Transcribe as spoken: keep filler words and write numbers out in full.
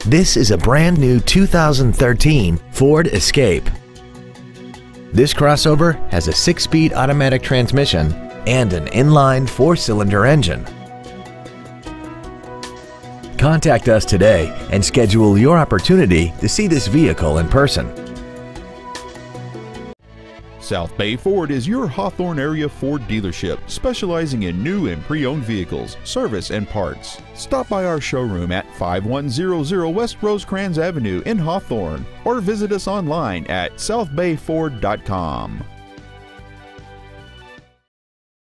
This is a brand new two thousand thirteen Ford Escape. This crossover has a six-speed automatic transmission and an inline four-cylinder engine. Contact us today and schedule your opportunity to see this vehicle in person. South Bay Ford is your Hawthorne area Ford dealership, specializing in new and pre-owned vehicles, service, and parts. Stop by our showroom at five one zero zero West Rosecrans Avenue in Hawthorne, or visit us online at south bay ford dot com.